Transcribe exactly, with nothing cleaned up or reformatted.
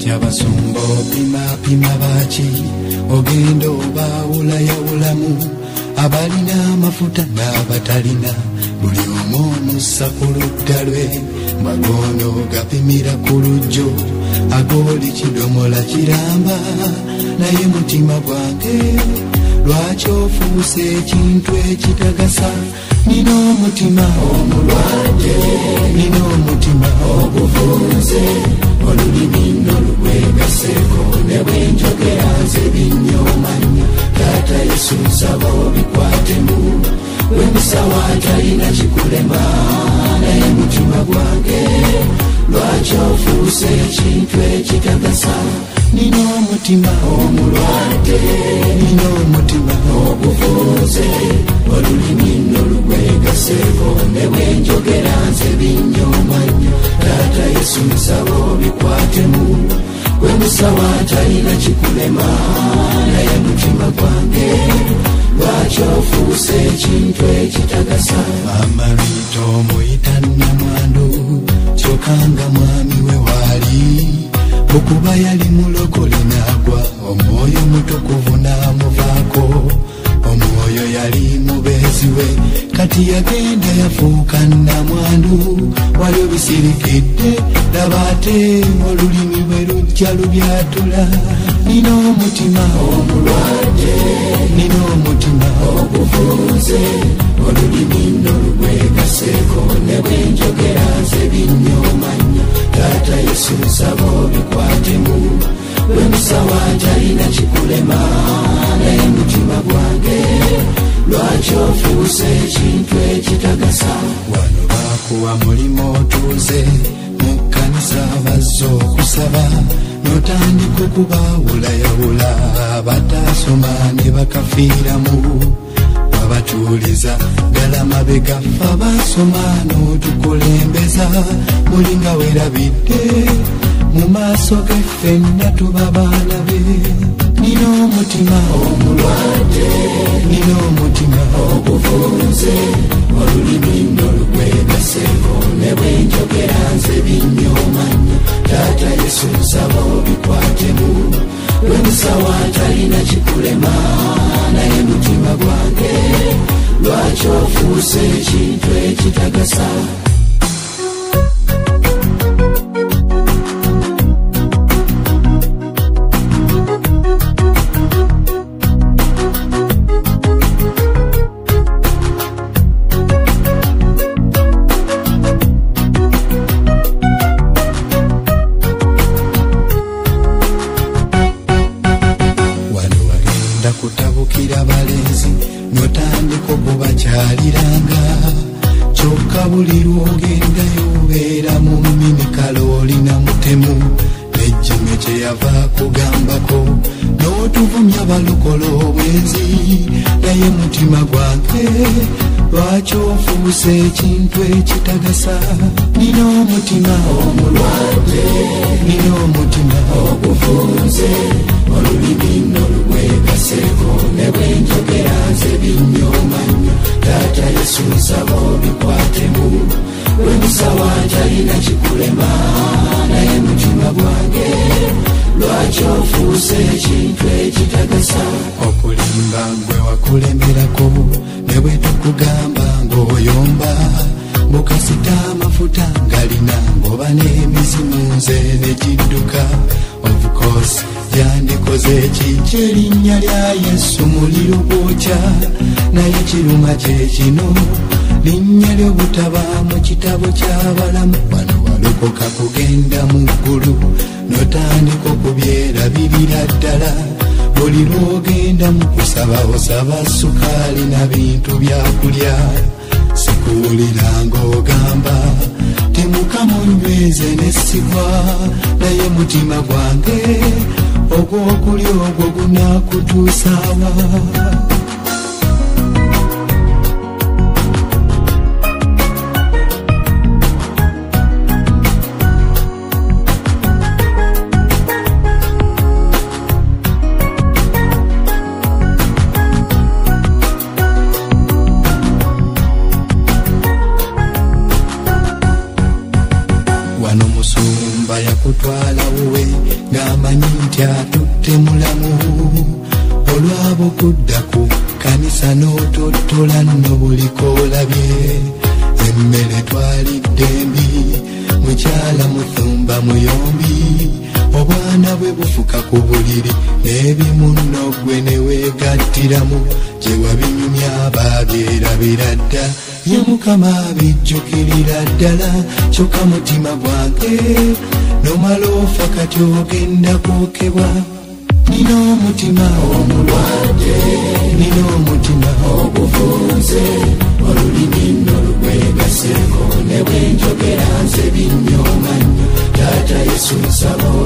Basumbo pima pima bachi ogendo baula ya ulamu abalina mafuta n'abatalina buli omu musakuludalwe magono gapimira ku lujjo agoli kidomola kiramba naye mutima gwange lwaki ofuuse ekintu ekitagasa nina omutima omulwadde nina omutima ogufunze olulimi n'olugwegaseko ne bwenjogera nze binyoomanya taata Yesu nsaba obikwatemu wemisawa talina kikulema naye mutima gwange lwaki ofuuse ekintu ekitagasa nina omutima omulwadde nina omutima ogufunze olulimi n'olugwegaseko ne bwenjogera nze binyoomanya taata Yesu nsaba obikwatemu wemisawa talina kikulema naye mutima gwange lwaki ofuuse ekintu ekitagasa amarito muyita nnamwandu kyokanga mwami we waali okuba yali mulokole n'agwa omwoyo mutukuvu n'amuvaako omwoyo yali mubeezi we kati yagenda yafuuka nnamwandu wali obisirikidde laba ate olulimi bwe lujja lubyatula nina omutima omulwadde nina omutima ogufunze olulimi n'olugwegaseko ne bwenjogera nze binyoomanya taata Yesu nsaba obikwatemu wemisawa talina kikulema naye mutima gwange lwaki ofuuse ekintu ekitagasa wano bakuwa mulimu otuuze mu kkanisa bazze okusaba n'otandika okubaawulayawula bataasoma ne bakafiiramu wabatuuliza ddala mabega ffe baasoma n'otukulembeza mulinga weerabidde mu maaso ge ffenna tuba baana be nina omutima omulwadde nina omutima ogufunze olulimi n'olugwegaseko ne bwenjogera nze binyoomanya taata Yesu nsaba obikwatemu wemisawa talina kikulema naye mutima gwange lwaki ofuuse ekintu ekitagasa kutabukira balenzi notandika okubakyaliranga kyokka buli lwogendayo obeera mu minikalo olina mutemu nejjime kyeyava kugambako n'otuvumya balokolo obwenzi naye mutima gwange lwaki ofuuse ekintu ekitagasa nina omutima omulwadde nina omutima ogufunze olulimi n'olugwegaseko ne bwenjogera nze binyoomanya taata Yesu nsaba obikwatemu wemisawa talina kikulema naye mutima gwange lwaki ofuuse ekintu ekitagasa okulimba gwe wakulemerako ne bwe tukugamba ng'oyomba bukasita amafuta galina ngoba n'emizimu nze ne kidduka of course yandikoze ekijja erinnya lya Yesu muliro gwokya naye kiruma kye kino linnya ly'obutaba mu kitabo ky'abalamu wano walokoka kugenda mu ggulu n'otandika okubyerabirira ddala buli lw'ogenda mu kusaba osaba sukaali na bintu byakulya sikuwulira ng'ogamba temuka munyweze n'essigwa naye mutima gwange ogw'okulya ogwo gunaakutuusaawa wano musumba yakutwala wuwe nga nti atutte mulamu olwabo kudda ku kanisa n'otottola nno buliko olabye emmere twalidde mbi mukyala muthumba muyombi obwana bwe bufuka ku buliri n'ebimu nno gwe ne weegattiramu gye wabinyumya baabyerabira dda ye Mukama bijjukirira ddala kyokka mutima gwange n'omala ofa kati ogenda kwokebwa. Nina omutima omulwadde, nina omutima oguvunze, olulimi nno lugwegaseeko ne bwe njogera nze binnyooma nnyo. Taata Yesu nsaba